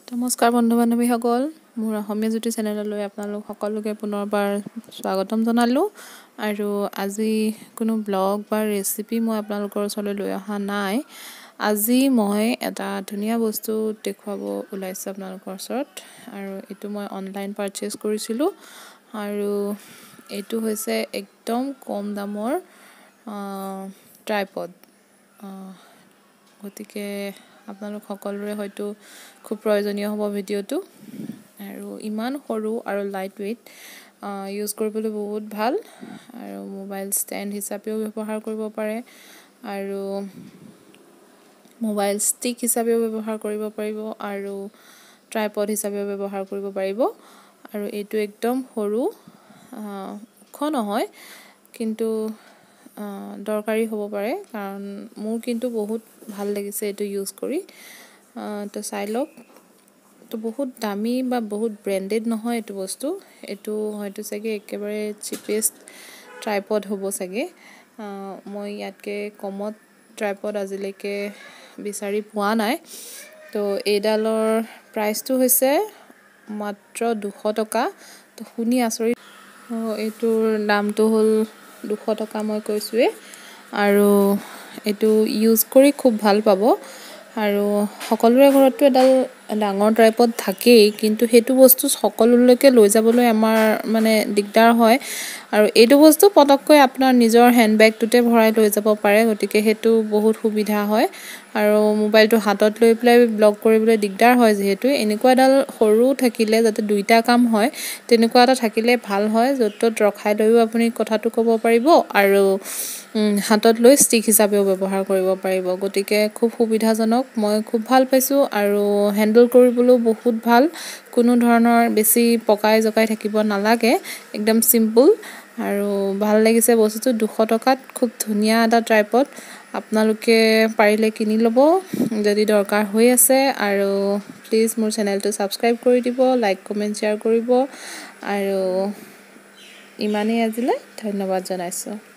নমস্কাৰ বন্ধু বান্ধৱীসকল, মোৰ অসমীয়া জ্যোতি চেনেললৈ আপোনালোক সকলোকে পুনৰবাৰ স্বাগতম জনালোঁ। আৰু আজি কোনো ব্লগ বা ৰেচিপি মই আপোনালোকৰ ওচৰলৈ লৈ অহা নাই। আজি মই এটা ধুনীয়া বস্তু দেখুৱাব ওলাইছোঁ আপোনালোকৰ ওচৰত, আৰু এইটো মই অনলাইন পাৰচেজ কৰিছিলোঁ। আৰু এইটো হৈছে একদম কম দামৰ ট্ৰাইপড। গতিকে আপোনালোক সকলোৰে হয়তো খুব প্ৰয়োজনীয় হ'ব ভিডিঅ'টো। আৰু ইমান সৰু আৰু লাইট ৱেইট, ইউজ কৰিবলৈ বহুত ভাল। আৰু মোবাইল ষ্টেণ্ড হিচাপেও ব্যৱহাৰ কৰিব পাৰে, আৰু মোবাইল ষ্টিক হিচাপেও ব্যৱহাৰ কৰিব পাৰিব, আৰু ট্ৰাইপড হিচাপেও ব্যৱহাৰ কৰিব পাৰিব। আৰু এইটো একদম সৰু, ওখ নহয়, কিন্তু দৰকাৰী হ'ব পাৰে, কাৰণ মোৰ কিন্তু বহুত ভাল লাগিছে এইটো ইউজ কৰি। তো চাই লওক। তো বহুত দামী বা বহুত ব্ৰেণ্ডেড নহয় এইটো বস্তু। এইটো হয়তো চাগে একেবাৰে চিপেষ্ট ট্ৰাইপড হ'ব চাগে। মই ইয়াতকৈ কমত ট্ৰাইপড আজিলৈকে বিচাৰি পোৱা নাই। তো এইডালৰ প্ৰাইচটো হৈছে মাত্ৰ 200 টকা। তো শুনি আচৰিত। এইটোৰ দামটো হ'ল 200 টকা, মই কৈছোঁৱেই। আৰু এইটো ইউজ কৰি খুব ভাল পাব। আৰু সকলোৰে ঘৰততো এডাল ডাঙৰ ট্ৰাইপড থাকেই, কিন্তু সেইটো বস্তু সকলোলৈকে লৈ যাবলৈ আমাৰ মানে দিগদাৰ হয়। আৰু এইটো বস্তু পটককৈ আপোনাৰ নিজৰ হেণ্ডবেগটোতে ভৰাই লৈ যাব পাৰে, গতিকে সেইটো বহুত সুবিধা হয়। আৰু মোবাইলটো হাতত লৈ পেলাই ব্লগ কৰিবলৈ দিগদাৰ হয়, যিহেতু এনেকুৱা এডাল সৰু থাকিলে যাতে দুইটা কাম হয়, তেনেকুৱা এটা থাকিলে ভাল হয়, য'ত ত'ত ৰখাই লৈও আপুনি কথাটো ক'ব পাৰিব, আৰু হাতত লৈ ষ্টিক হিচাপেও ব্যৱহাৰ কৰিব পাৰিব। গতিকে খুব সুবিধাজনক, মই খুব ভাল পাইছোঁ। আৰু হেণ্ডেল কৰিবলৈও বহুত ভাল, কোনো ধৰণৰ বেছি পকাই জকাই থাকিব নালাগে, একদম চিম্পুল। আৰু ভাল লাগিছে বস্তুটো। 200 টকাত খুব ধুনীয়া এটা ট্ৰাইপড। আপোনালোকে পাৰিলে কিনি ল'ব যদি দৰকাৰ হৈ আছে। আৰু প্লিজ মোৰ চেনেলটো ছাবস্ক্ৰাইব কৰি দিব, লাইক কমেণ্ট শ্বেয়াৰ কৰিব। আৰু ইমানেই আজিলৈ, ধন্যবাদ জনাইছোঁ।